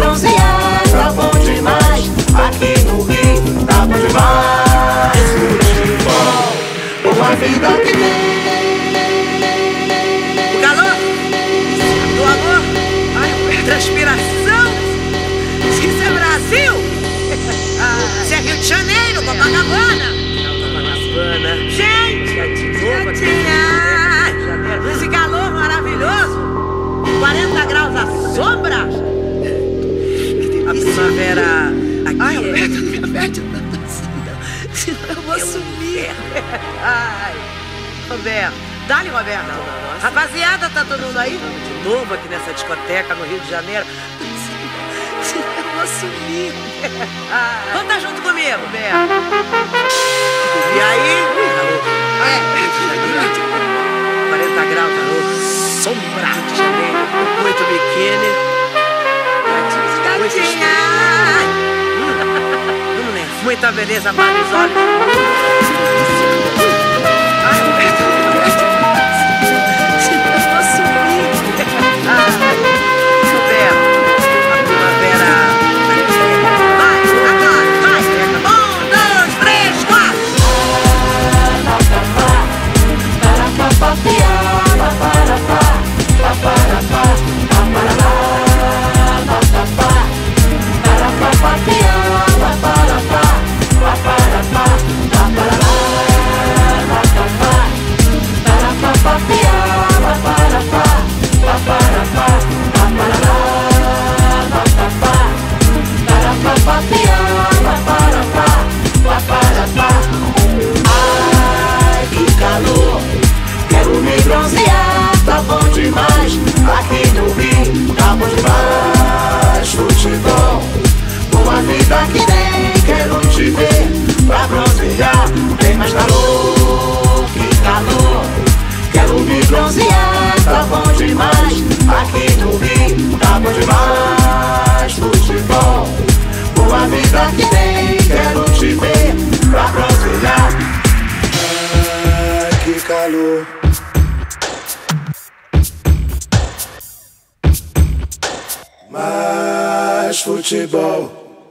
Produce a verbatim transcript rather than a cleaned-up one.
bronzear, tá bom demais. Aqui no Rio, tá bom demais. Futebol, boa vida que tem. O calor, do amor, ai, transpiração. Isso é Brasil. Isso é Rio de Janeiro, Copacabana. Copacabana. Gente, gatinha, esse calor maravilhoso. quarenta graus à sombra. A primavera aqui. Ai, Roberto, não me aperte tanto assim, não. Senão eu vou sumir. Ai, Roberto. Dá-lhe, Roberto. Não, não, não, rapaziada, tá todo mundo aí? De novo aqui nessa discoteca no Rio de Janeiro. Senão eu vou sumir. Vamos estar junto comigo, Roberto. E aí? É, quarenta graus, calor, sombra de janeiro, muito biquíni. Gatinha! Vamos nessa. Muita beleza, Marisol. Ai, Roberto, Roberto. Senão eu vou sumir. Roberto, a primavera aqui. Vai, agora, vai. Um, dois, três, quatro. Ai, que calor, quero me bronzear, tá bom demais. Aqui no Rio, tá bom demais. Futebol, boa vida que tem, quero te ver pra bronzear. Tem mais calor, que calor, quero me bronzear, tá bom demais. Aqui no Rio, tá bom demais. Futebol, boa vida que tem, quero te ver pra bronzear. Ai, que calor. Mais futebol.